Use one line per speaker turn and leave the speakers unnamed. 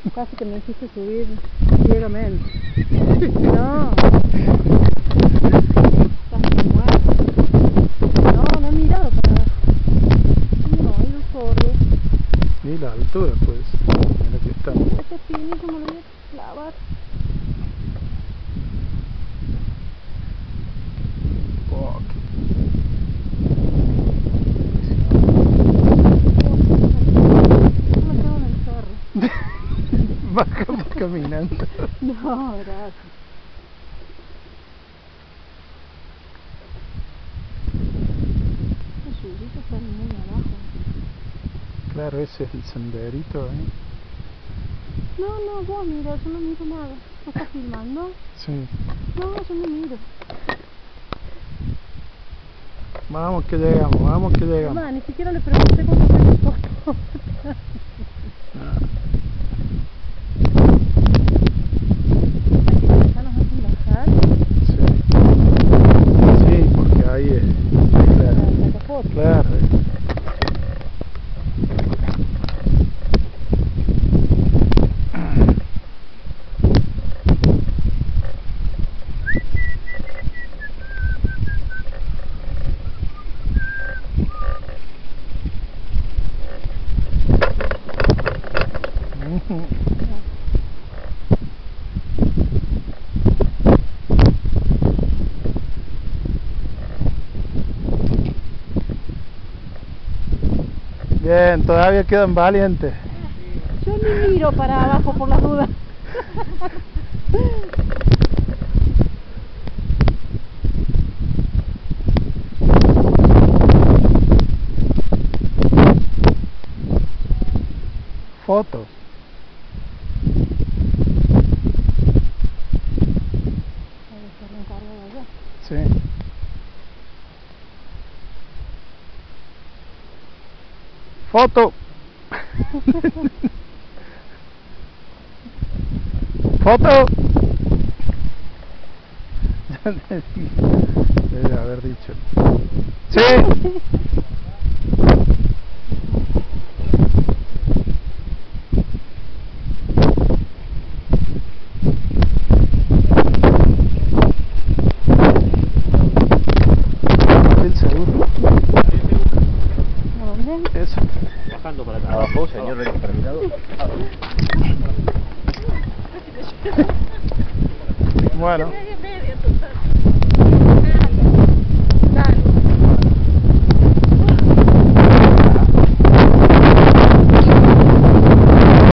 Casi que me hiciste subir ciegamente. No. Casi me muero. No, no he mirado para abajo. No, he ido solo.
Ni la altura, pues. Mira que está.
Este pinito me lo voy a clavar.
Fuck.
No me quedo en el cerro.
Bajamos caminando.
No, gracias. Los subitos están muy abajo.
Claro, ese es el senderito, ¿eh?
No, vos mira, yo no miro nada. ¿No estás filmando?
Sí.
No, yo no miro.
Vamos que llegamos, vamos que llegamos.
Mamá, ni siquiera le pregunté cómo se me foto. ¿Ya nos hacen bajar?
Sí. Sí, porque ahí
Claro.
claro. Bien, todavía quedan valientes.
Yo ni miro para abajo por las dudas.
Fotos. Sí. Foto. Foto. Debe haber dicho. Sí. El seguro.
¿Dónde?
Eso.
Bajando para acá. Abajo, señor terminado.
Bueno.